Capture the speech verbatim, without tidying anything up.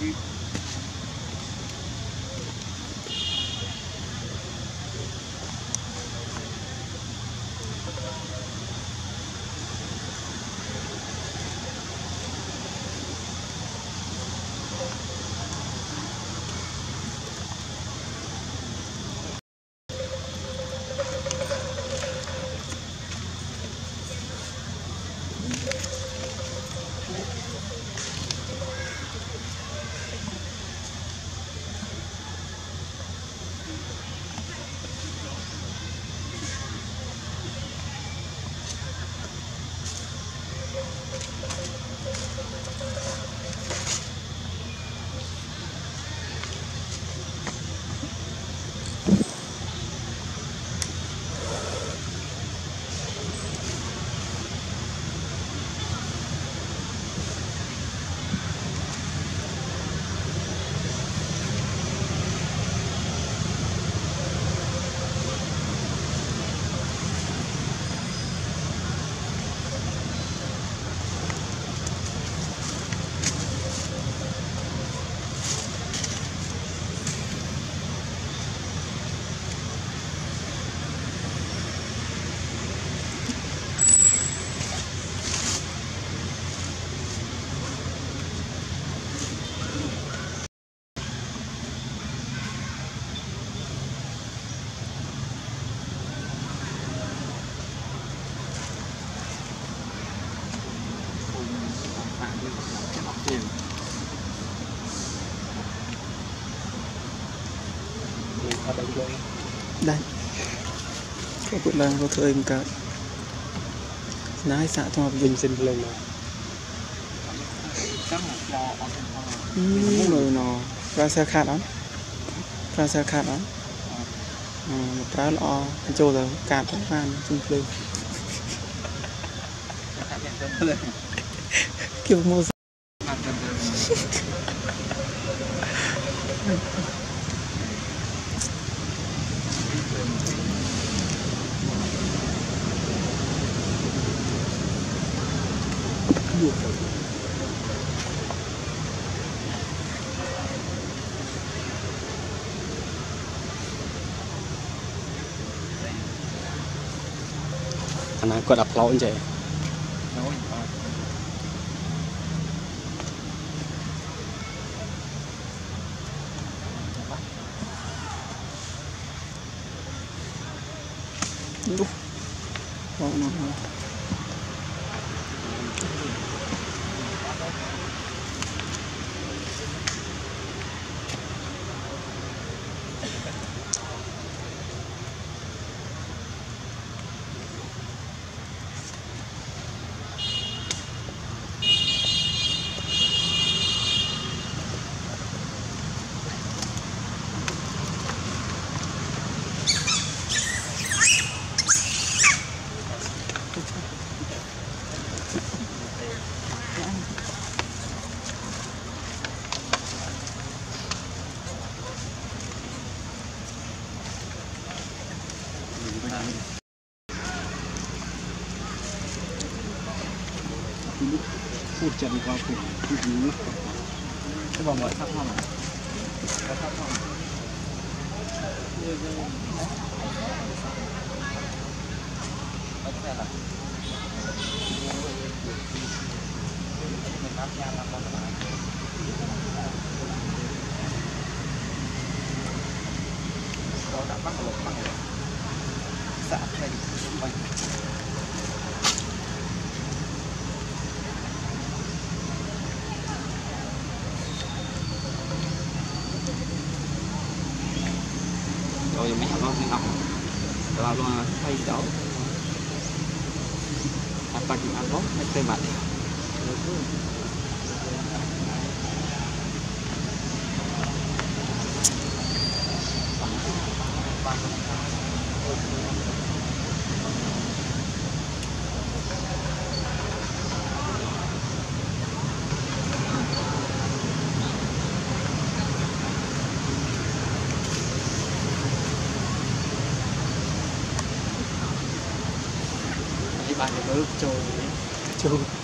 đây có bữa đang có thời cả nãy xã cho dình xin lên rồi rồi nó ra xe khát lắm ra xe khát lắm một trái lọ trâu rồi cạn cũng ăn chung lên kiểu mua anh có đập lỗ vậy Đúng. Đó, nó, nó. Phút chân qua phút phút núi cái vòng gọi thắp hòm thắp hòm rồi mấy học con học rồi luôn thay chỗ apa di ăn hết cây mặt bạn bước trôi trôi